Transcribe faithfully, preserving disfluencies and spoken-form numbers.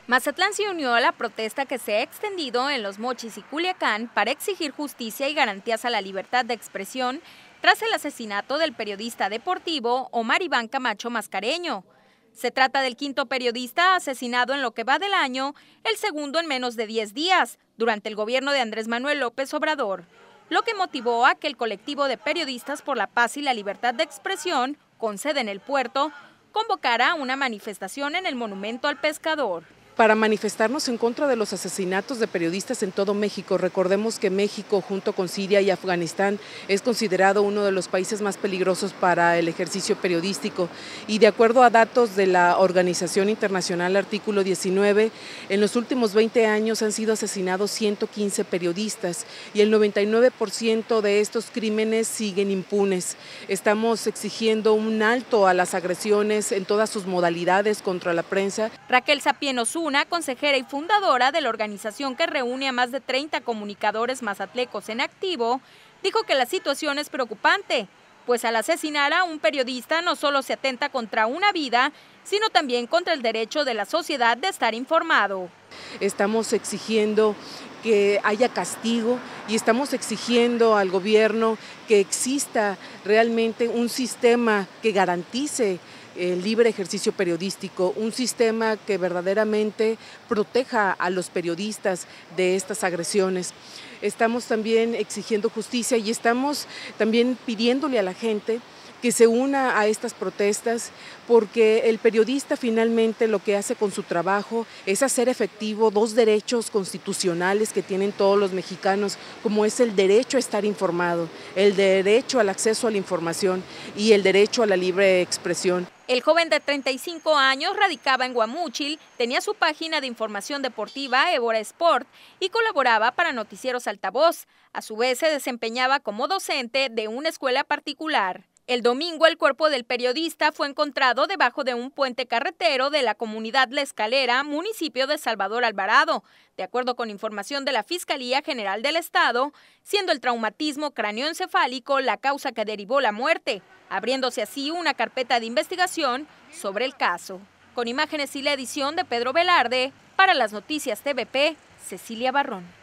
Mazatlán se unió a la protesta que se ha extendido en Los Mochis y Culiacán para exigir justicia y garantías a la libertad de expresión tras el asesinato del periodista deportivo Omar Iván Camacho Mascareño. Se trata del quinto periodista asesinado en lo que va del año, el segundo en menos de diez días, durante el gobierno de Andrés Manuel López Obrador, lo que motivó a que el colectivo de periodistas por la paz y la libertad de expresión, con sede en el puerto, convocara una manifestación en el Monumento al Pescador. Para manifestarnos en contra de los asesinatos de periodistas en todo México. Recordemos que México, junto con Siria y Afganistán, es considerado uno de los países más peligrosos para el ejercicio periodístico. Y de acuerdo a datos de la Organización Internacional Artículo diecinueve, en los últimos veinte años han sido asesinados ciento quince periodistas y el noventa y nueve por ciento de estos crímenes siguen impunes. Estamos exigiendo un alto a las agresiones en todas sus modalidades contra la prensa. Raquel Sapien Osuna, consejera y fundadora de la organización que reúne a más de treinta comunicadores mazatlecos en activo, dijo que la situación es preocupante, pues al asesinar a un periodista no solo se atenta contra una vida, sino también contra el derecho de la sociedad de estar informado. Estamos exigiendo que haya castigo y estamos exigiendo al gobierno que exista realmente un sistema que garantice el libre ejercicio periodístico, un sistema que verdaderamente proteja a los periodistas de estas agresiones. Estamos también exigiendo justicia y estamos también pidiéndole a la gente que se una a estas protestas, porque el periodista finalmente lo que hace con su trabajo es hacer efectivo dos derechos constitucionales que tienen todos los mexicanos, como es el derecho a estar informado, el derecho al acceso a la información y el derecho a la libre expresión. El joven de treinta y cinco años radicaba en Guamúchil, tenía su página de información deportiva Évora Sport y colaboraba para Noticieros Altavoz. A su vez se desempeñaba como docente de una escuela particular. El domingo el cuerpo del periodista fue encontrado debajo de un puente carretero de la comunidad La Escalera, municipio de Salvador Alvarado, de acuerdo con información de la Fiscalía General del Estado, siendo el traumatismo cráneoencefálico la causa que derivó la muerte, abriéndose así una carpeta de investigación sobre el caso. Con imágenes y la edición de Pedro Velarde, para las Noticias T V P, Cecilia Barrón.